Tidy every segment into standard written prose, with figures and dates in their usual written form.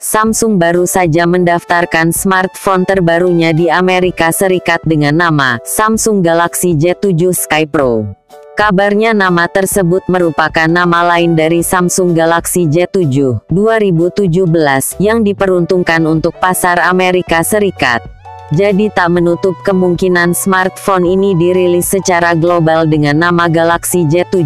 Samsung baru saja mendaftarkan smartphone terbarunya di Amerika Serikat dengan nama Samsung Galaxy J7 Sky Pro. Kabarnya nama tersebut merupakan nama lain dari Samsung Galaxy J7 2017 yang diperuntukkan untuk pasar Amerika Serikat. Jadi tak menutup kemungkinan smartphone ini dirilis secara global dengan nama Galaxy J7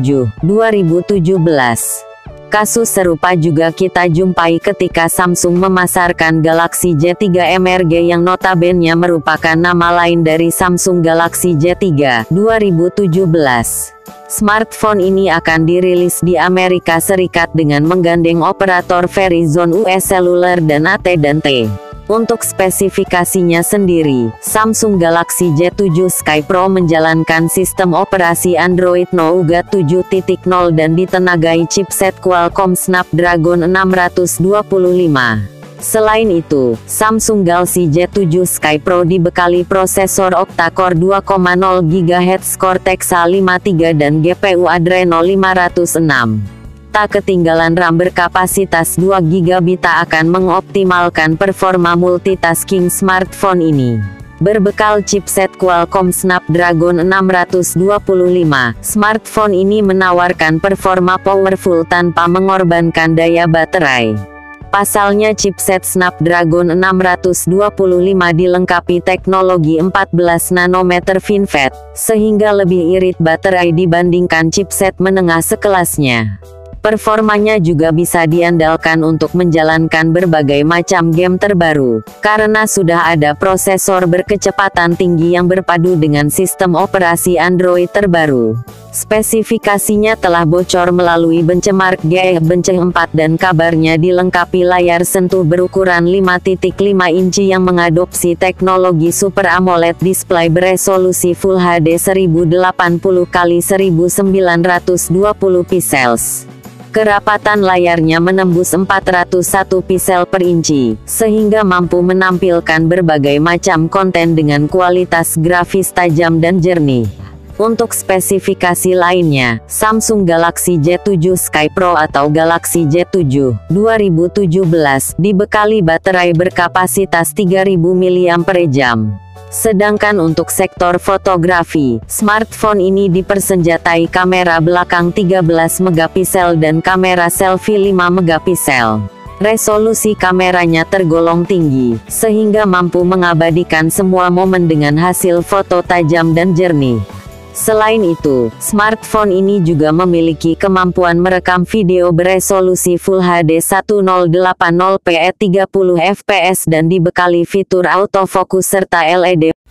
2017. Kasus serupa juga kita jumpai ketika Samsung memasarkan Galaxy J3 MRG yang notabene merupakan nama lain dari Samsung Galaxy J3 2017. Smartphone ini akan dirilis di Amerika Serikat dengan menggandeng operator Verizon US Cellular dan AT&T. Untuk spesifikasinya sendiri, Samsung Galaxy J7 Sky Pro menjalankan sistem operasi Android Nougat 7.0 dan ditenagai chipset Qualcomm Snapdragon 625. Selain itu, Samsung Galaxy J7 Sky Pro dibekali prosesor octa-core 2,0 GHz Cortex A53 dan GPU Adreno 506. Tak ketinggalan RAM berkapasitas 2 GB akan mengoptimalkan performa multitasking smartphone ini. Berbekal chipset Qualcomm Snapdragon 625, smartphone ini menawarkan performa powerful tanpa mengorbankan daya baterai. Pasalnya chipset Snapdragon 625 dilengkapi teknologi 14 nanometer FinFET, sehingga lebih irit baterai dibandingkan chipset menengah sekelasnya. Performanya juga bisa diandalkan untuk menjalankan berbagai macam game terbaru, karena sudah ada prosesor berkecepatan tinggi yang berpadu dengan sistem operasi Android terbaru. Spesifikasinya telah bocor melalui benchmark Geekbench 4 dan kabarnya dilengkapi layar sentuh berukuran 5.5 inci yang mengadopsi teknologi Super AMOLED display beresolusi Full HD 1080x1920 pixels. Kerapatan layarnya menembus 401 pixel per inci, sehingga mampu menampilkan berbagai macam konten dengan kualitas grafis tajam dan jernih. Untuk spesifikasi lainnya, Samsung Galaxy J7 Sky Pro atau Galaxy J7 2017 dibekali baterai berkapasitas 3000 mAh. Sedangkan untuk sektor fotografi, smartphone ini dipersenjatai kamera belakang 13 megapiksel dan kamera selfie 5 megapiksel. Resolusi kameranya tergolong tinggi, sehingga mampu mengabadikan semua momen dengan hasil foto tajam dan jernih. Selain itu, smartphone ini juga memiliki kemampuan merekam video beresolusi Full HD 1080p 30 fps dan dibekali fitur autofocus serta LED